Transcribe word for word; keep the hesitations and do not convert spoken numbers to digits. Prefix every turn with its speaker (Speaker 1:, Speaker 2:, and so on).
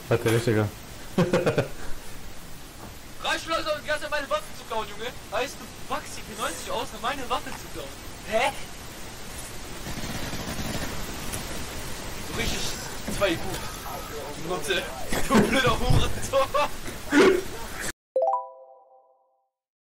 Speaker 1: Hat der Richtiger.
Speaker 2: Reichschleuser und die ganze Zeit meine Waffen zu klauen, Junge. Heißt, du packst die P neunzig aus, um meine Waffe zu klauen. Hä? So richtig zwei gut. Nutte. Du blöder Hurensohn.